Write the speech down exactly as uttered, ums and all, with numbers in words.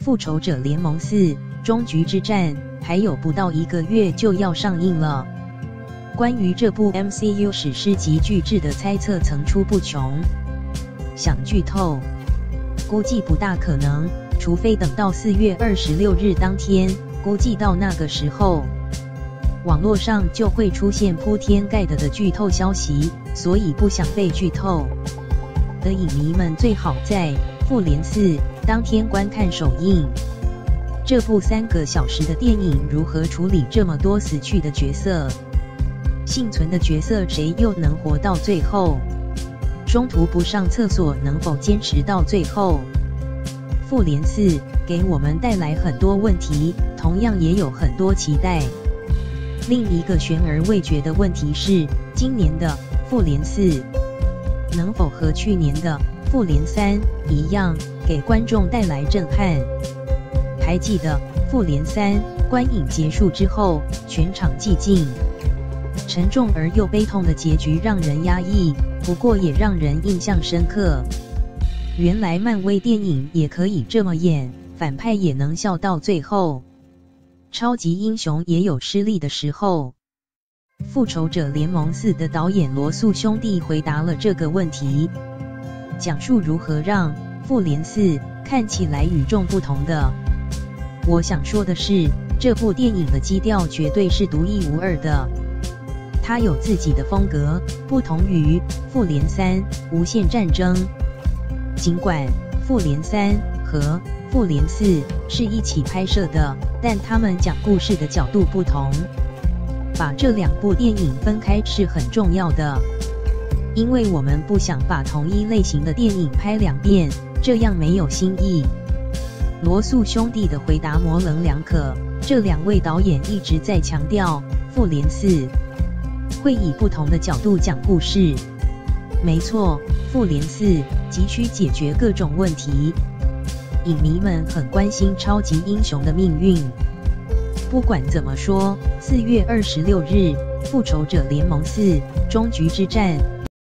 复仇者联盟四：终局之战还有不到一个月就要上映了。关于这部 M C U 史诗级巨制的猜测层出不穷，想剧透，估计不大可能，除非等到四月二十六日当天，估计到那个时候，网络上就会出现铺天盖地的剧透消息，所以不想被剧透的影迷们最好在复联四当天观看首映。这部三个小时的电影如何处理这么多死去的角色？幸存的角色谁又能活到最后？中途不上厕所能否坚持到最后？复联四给我们带来很多问题，同样也有很多期待。另一个悬而未决的问题是，今年的复联四能否和去年的复联三一样，给观众带来震撼？还记得复联三观影结束之后，全场寂静，沉重而又悲痛的结局让人压抑，不过也让人印象深刻。原来漫威电影也可以这么演，反派也能笑到最后，超级英雄也有失利的时候。复仇者联盟四的导演罗素兄弟回答了这个问题，讲述如何让复联四看起来与众不同的。我想说的是，这部电影的基调绝对是独一无二的，它有自己的风格，不同于复联三无限战争。尽管复联三和复联四是一起拍摄的，但他们讲故事的角度不同。把这两部电影分开是很重要的，因为我们不想把同一类型的电影拍两遍，这样没有新意。罗素兄弟的回答模棱两可，这两位导演一直在强调，复联四会以不同的角度讲故事。没错，复联四急需解决各种问题，影迷们很关心超级英雄的命运。不管怎么说，四月二十六日，复仇者联盟四：终局之战